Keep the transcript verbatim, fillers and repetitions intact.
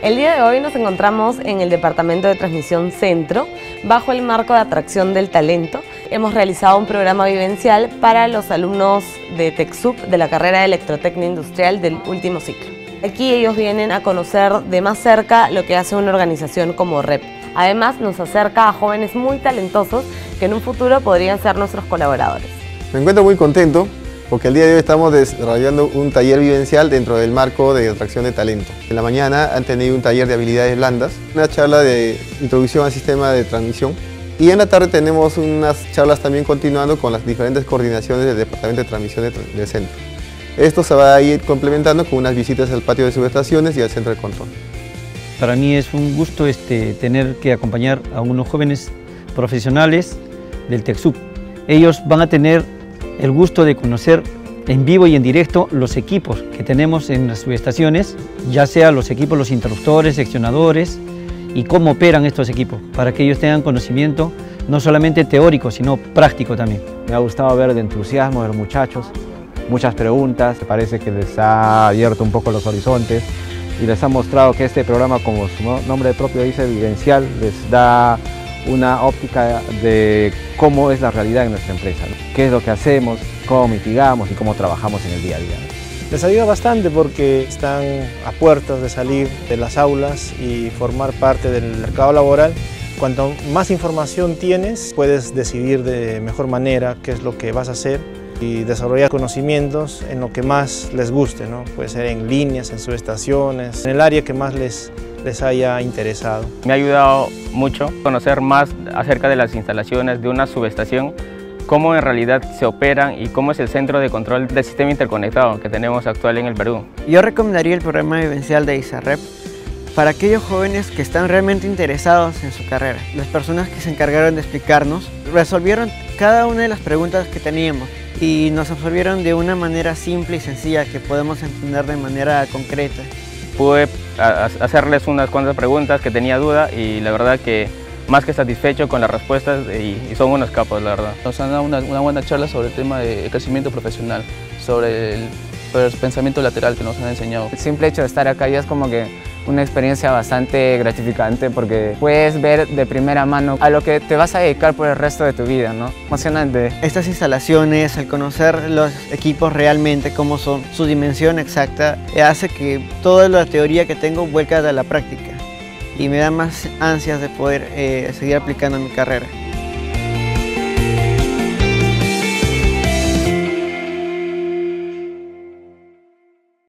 El día de hoy nos encontramos en el Departamento de Transmisión Centro, bajo el marco de atracción del talento. Hemos realizado un programa vivencial para los alumnos de TecSoup de la carrera de Electrotecnia Industrial del último ciclo. Aquí ellos vienen a conocer de más cerca lo que hace una organización como R E P. Además, nos acerca a jóvenes muy talentosos que en un futuro podrían ser nuestros colaboradores. Me encuentro muy contento porque el día de hoy estamos desarrollando un taller vivencial dentro del marco de atracción de talento. En la mañana han tenido un taller de habilidades blandas, una charla de introducción al sistema de transmisión y en la tarde tenemos unas charlas también continuando con las diferentes coordinaciones del Departamento de Transmisión del centro. Esto se va a ir complementando con unas visitas al patio de subestaciones y al centro de control. Para mí es un gusto este, tener que acompañar a unos jóvenes profesionales del TecSoup. Ellos van a tener el gusto de conocer en vivo y en directo los equipos que tenemos en las subestaciones, ya sea los equipos, los interruptores, seccionadores y cómo operan estos equipos, para que ellos tengan conocimiento no solamente teórico, sino práctico también. Me ha gustado ver el entusiasmo de los muchachos, muchas preguntas, parece que les ha abierto un poco los horizontes y les ha mostrado que este programa, como su nombre propio dice, vivencial, les da una óptica de cómo es la realidad en nuestra empresa, ¿no? Qué es lo que hacemos, cómo mitigamos y cómo trabajamos en el día a día, ¿no? Les ayuda bastante porque están a puertas de salir de las aulas y formar parte del mercado laboral. Cuanto más información tienes, puedes decidir de mejor manera qué es lo que vas a hacer y desarrollar conocimientos en lo que más les guste, ¿no? Puede ser en líneas, en subestaciones, en el área que más les, les haya interesado. Me ha ayudado mucho conocer más acerca de las instalaciones de una subestación, cómo en realidad se operan y cómo es el centro de control del sistema interconectado que tenemos actual en el Perú. Yo recomendaría el programa vivencial de ISARREP para aquellos jóvenes que están realmente interesados en su carrera. Las personas que se encargaron de explicarnos resolvieron cada una de las preguntas que teníamos y nos absorbieron de una manera simple y sencilla que podemos entender de manera concreta. Pude hacerles unas cuantas preguntas que tenía duda y la verdad que más que satisfecho con las respuestas y, y son unos capos, la verdad. Nos han dado una, una buena charla sobre el tema de crecimiento profesional, sobre el, sobre el pensamiento lateral que nos han enseñado. El simple hecho de estar acá ya es como que una experiencia bastante gratificante porque puedes ver de primera mano a lo que te vas a dedicar por el resto de tu vida, ¿no? Emocionante. Estas instalaciones, al conocer los equipos realmente, cómo son, su dimensión exacta, hace que toda la teoría que tengo vuelca a la práctica y me da más ansias de poder eh, seguir aplicando mi carrera.